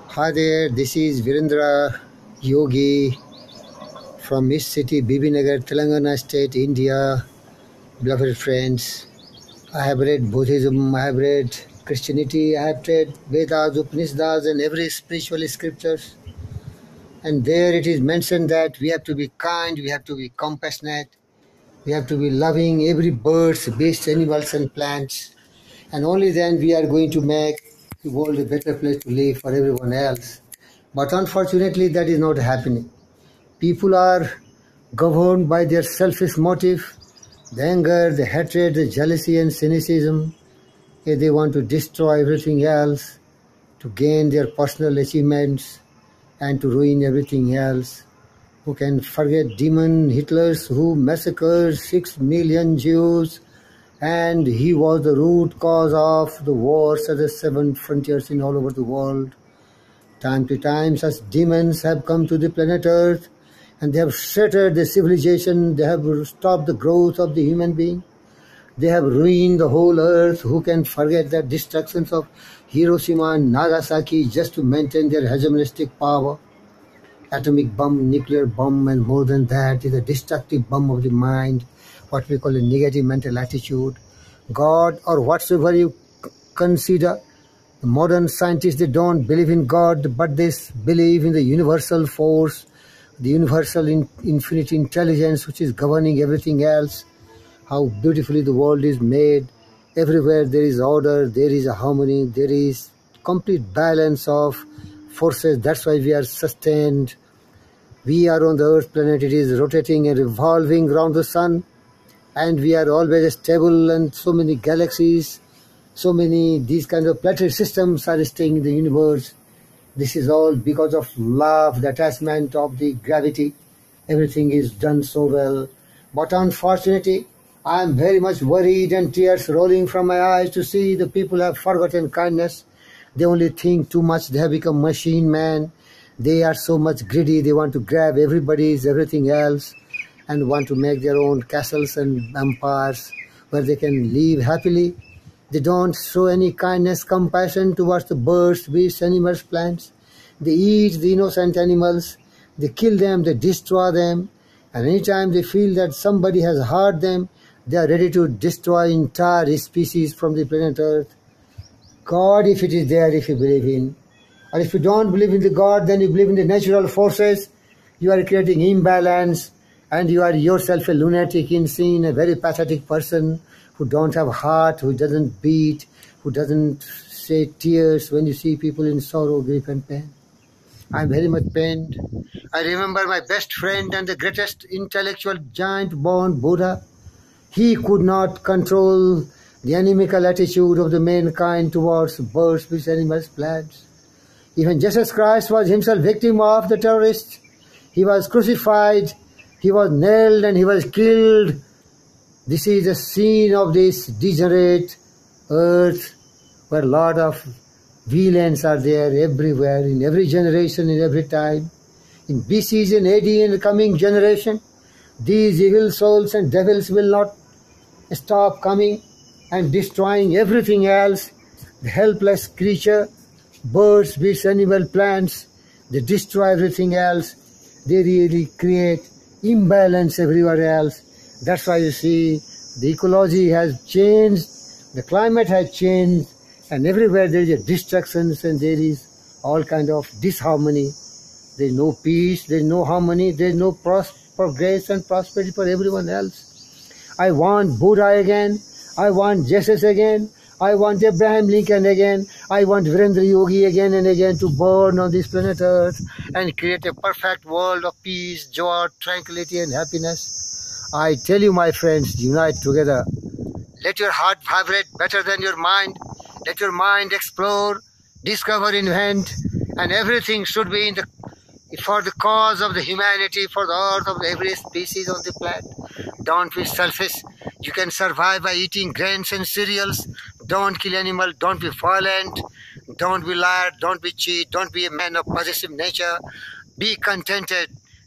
Hi there, this is Virendra Yogi from East City, Bibinagar, Telangana State, India. Beloved friends, I have read Buddhism, I have read Christianity, I have read Vedas, Upanishads, and every spiritual scriptures. And there it is mentioned that we have to be kind, we have to be compassionate, we have to be loving every birds, beasts, animals, and plants. And only then we are going to make the world a better place to live for everyone else. But unfortunately, that is not happening. People are governed by their selfish motive, the anger, the hatred, the jealousy and cynicism. They want to destroy everything else, to gain their personal achievements and to ruin everything else. Who can forget demon Hitlers who massacred 6 million Jews, and he was the root cause of the wars at the 7 frontiers in all over the world. Time to time, such demons have come to the planet Earth, and they have shattered the civilization, they have stopped the growth of the human being, they have ruined the whole earth. Who can forget the destructions of Hiroshima and Nagasaki just to maintain their hegemonistic power? Atomic bomb, nuclear bomb, and more than that is a destructive bomb of the mind, what we call a negative mental attitude. God, or whatsoever you consider, the modern scientists, they don't believe in God, but they believe in the universal force, the universal infinite intelligence which is governing everything else. How beautifully the world is made. Everywhere there is order, there is a harmony, there is complete balance of forces. That's why we are sustained. We are on the Earth planet, it is rotating and revolving around the sun, and we are always stable, and so many galaxies, so many these kinds of planetary systems are staying in the universe. This is all because of love, the attachment of the gravity. Everything is done so well. But unfortunately, I am very much worried and tears rolling from my eyes to see the people have forgotten kindness. They only think too much. They have become machine man. They are so much greedy. They want to grab everybody's everything else and want to make their own castles and empires where they can live happily. They don't show any kindness, compassion towards the birds, beasts, animals, plants. They eat the innocent animals. They kill them, they destroy them. And anytime they feel that somebody has hurt them, they are ready to destroy entire species from the planet Earth. God, if it is there, if you believe in. Or if you don't believe in the God, then you believe in the natural forces. You are creating imbalance, and you are yourself a lunatic, insane, a very pathetic person who don't have heart, who doesn't beat, who doesn't shed tears when you see people in sorrow, grief and pain. I'm very much pained. I remember my best friend and the greatest intellectual giant born Buddha. He could not control the animical attitude of the mankind towards birds, beasts, animals, plants. Even Jesus Christ was himself victim of the terrorists. He was crucified, he was nailed, and he was killed. This is the scene of this degenerate earth where a lot of villains are there everywhere, in every generation, in every time. In BC and AD, in the coming generation, these evil souls and devils will not stop coming and destroying everything else. The helpless creature, birds, beasts, animal, plants, they destroy everything else. They really create imbalance everywhere else. That's why you see the ecology has changed, the climate has changed, and everywhere there is a destructions and there is all kind of disharmony. There is no peace, there is no harmony, there is no progress and prosperity for everyone else. I want Buddha again, I want Jesus again, I want Abraham Lincoln again, I want Virendra Yogi again and again to burn on this planet Earth and create a perfect world of peace, joy, tranquility and happiness. I tell you, my friends, unite together. Let your heart vibrate better than your mind. Let your mind explore, discover, invent, and everything should be for the cause of the humanity, for the earth of every species on the planet. Don't be selfish. You can survive by eating grains and cereals. Don't kill animals. Don't be violent. Don't be liar. Don't be cheat. Don't be a man of possessive nature. Be contented.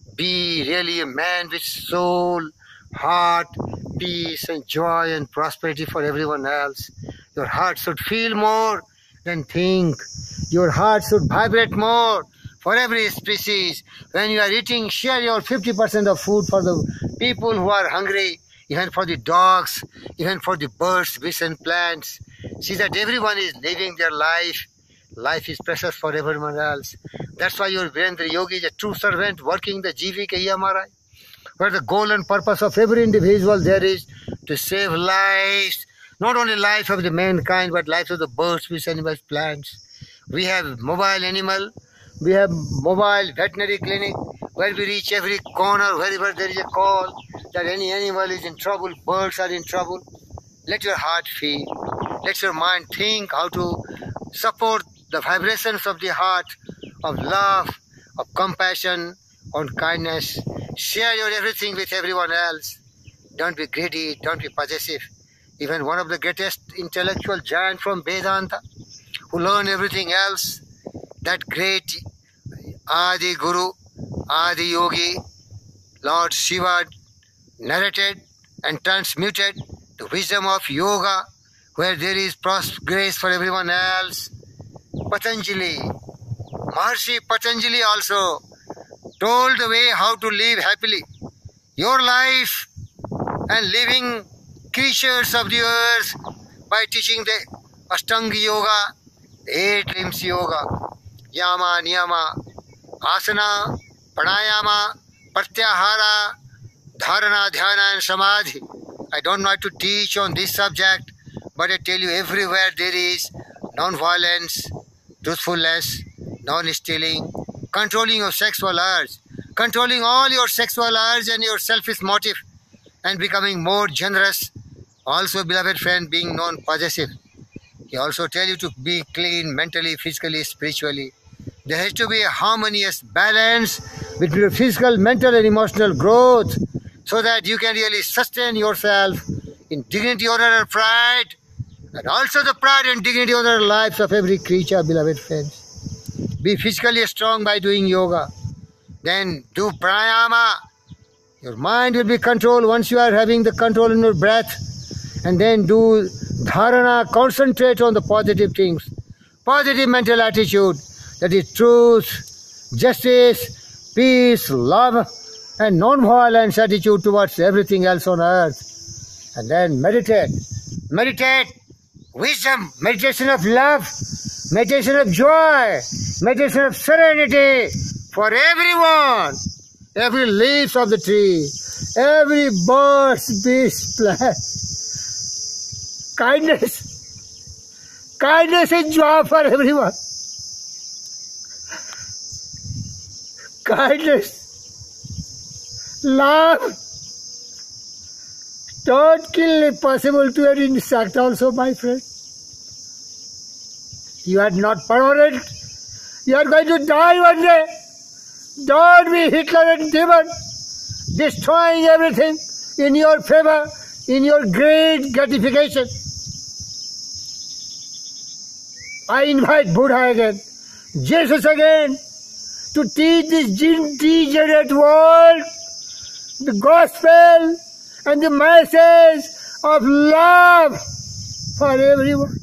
Be really a man with soul, heart, peace and joy and prosperity for everyone else. Your heart should feel more then think. Your heart should vibrate more for every species. When you are eating, share your 50% of food for the people who are hungry, even for the dogs, even for the birds, beasts and plants. See that everyone is living their life. Life is precious for everyone else. That's why your Virendra Yogi is a true servant working the GVK EMRI, where the goal and purpose of every individual there is to save lives, not only life of the mankind, but lives of the birds, fish, animals, plants. We have mobile animal, we have mobile veterinary clinic, where we reach every corner, wherever there is a call that any animal is in trouble, birds are in trouble. Let your heart feel, let your mind think how to support the vibrations of the heart, of love, of compassion, of kindness. Share your everything with everyone else. Don't be greedy, don't be possessive. Even one of the greatest intellectual giants from Vedanta, who learned everything else, that great Adi Guru, Adi Yogi, Lord Shiva, narrated and transmuted the wisdom of yoga, where there is grace for everyone else. Patanjali, Maharishi Patanjali also told the way how to live happily your life and living creatures of the earth by teaching the Ashtanga Yoga, the 8 limbs yoga, Yama, Niyama, Asana, Pranayama, Pratyahara, Dharana, Dhyana and Samadhi. I don't want to teach on this subject, but I tell you everywhere there is non-violence, truthfulness, non-stealing, controlling your sexual urge, controlling all your sexual urge and your selfish motive, and becoming more generous. Also, beloved friend, being non-possessive. He also tell you to be clean mentally, physically, spiritually. There has to be a harmonious balance between your physical, mental and emotional growth, so that you can really sustain yourself in dignity, honor and pride, and also the pride and dignity, honor and lives of every creature, beloved friends. Be physically strong by doing yoga. Then do pranayama. Your mind will be controlled once you are having the control in your breath. And then do dharana, concentrate on the positive things. Positive mental attitude, that is truth, justice, peace, love, and non-violence attitude towards everything else on earth. And then meditate. Meditate wisdom, meditation of love, meditation of joy, meditation of serenity for everyone. Every leaf of the tree, every bird, beast, plant. Kindness. Kindness and joy for everyone. Kindness. Love. Don't kill if possible to an insect also, my friend. You are not permanent. You are going to die one day. Don't be Hitler and demon, destroying everything in your favor, in your great gratification. I invite Buddha again, Jesus again, to teach this degenerate world the gospel and the message of love for everyone.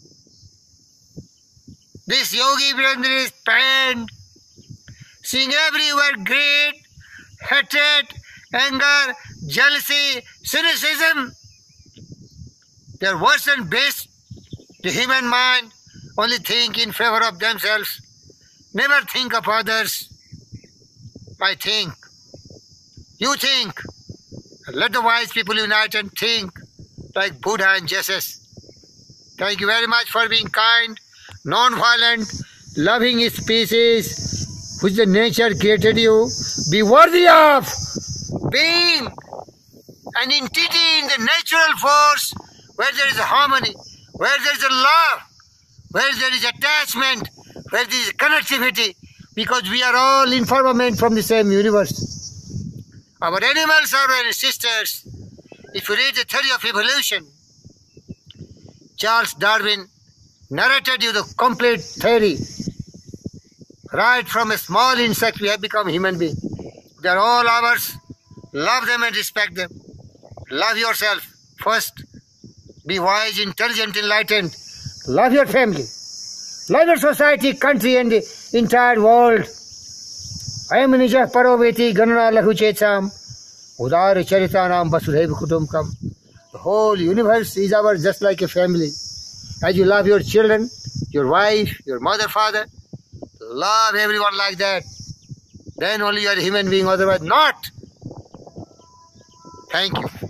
This Yogi Virendra is panned, seeing everywhere greed, hatred, anger, jealousy, cynicism. They are worse and base. The human mind only think in favor of themselves, never think of others. I think. You think. Let the wise people unite and think like Buddha and Jesus. Thank you very much for being kind, non-violent, loving species which the nature created you. Be worthy of being an entity in the natural force where there is a harmony, where there is a love, where there is attachment, where there is connectivity, because we are all in firmament from the same universe. Our animals are our sisters. If you read the theory of evolution, Charles Darwin narrated you the complete theory. Right from a small insect we have become human beings. They are all ours. Love them and respect them. Love yourself first. Be wise, intelligent, enlightened. Love your family. Love your society, country, and the entire world. I am Nijah Paroveti Ganana Lahuchetam, Udar Charitanam Basudhev Kutumkam. The whole universe is ours just like a family. As you love your children, your wife, your mother, father, love everyone like that. Then only you are a human being, otherwise not. Thank you.